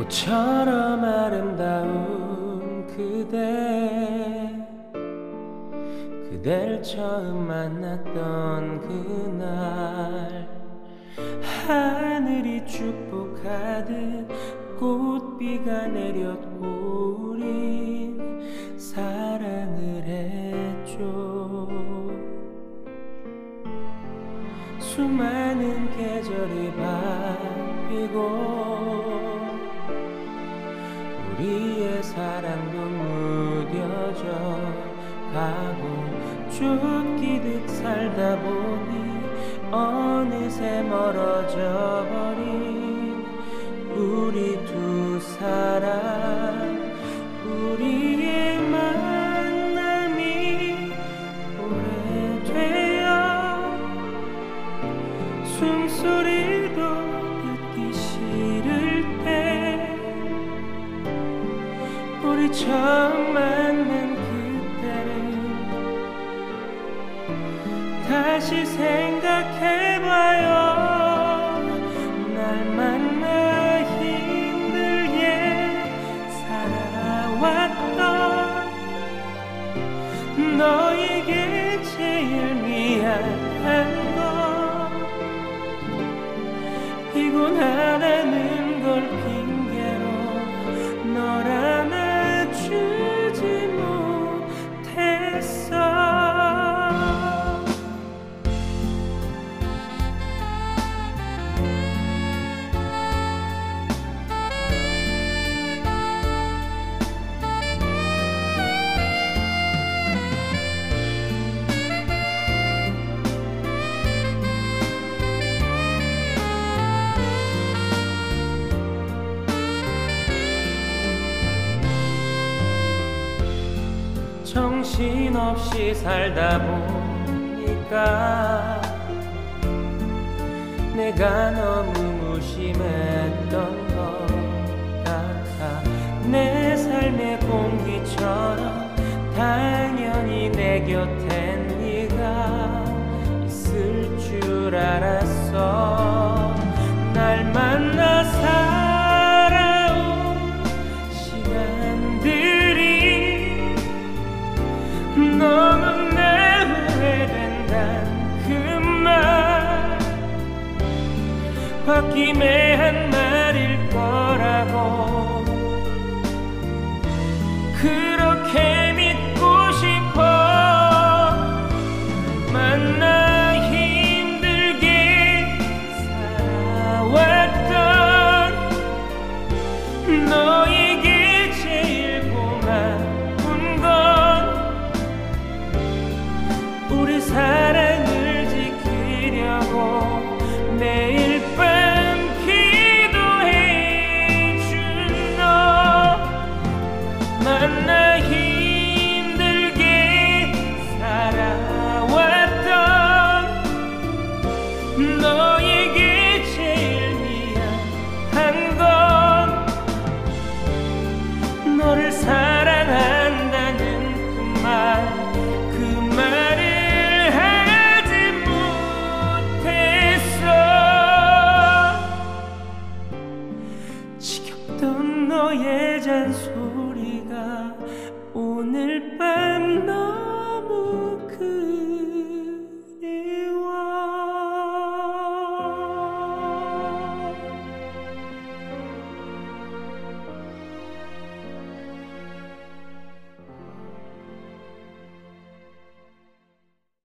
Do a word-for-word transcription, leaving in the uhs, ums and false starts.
꽃처럼 아름다운 그대, 그댈 처음 만났던 그날, 하늘이 축복하듯 꽃비가 내렸고 우린 사랑을 했죠. 수많은 계절이 바뀌고 우리의 사랑도 무뎌져 가고, 쫓기듯 살다 보니 어느새 멀어져 버린 우리 두 사람. 우리의 만남이 오래되어 숨소리도 듣기 싫을 때, 우리 처음 만난 그때를 다시 생각해봐요. 날 만나 힘들게 살아왔던 너에게 제일 미안한 건 피곤하다는 걸 핑계로 널 안아주지 못했어. 정신없이 살다 보니까 내가 너무 무심했던 것 같아. 내 삶의 공기처럼 당연히 내 곁엔 네가 있을 줄 알았어. 날 만나 살아온 시간들이 너무나 후회된단 그 말, 홧김에 한 말일 거라고 그렇게 믿고 싶어. 만나 힘들게 살아왔던 너에게 제일 고마운 건 우리 사랑을 지키려고 매일 밤 기도해준 너. 만나 힘들게 살아왔던 너에게 제일 미안한 건 너를 사랑한다는 그 말, 그 말을 너의 잔소리가 오늘 밤 너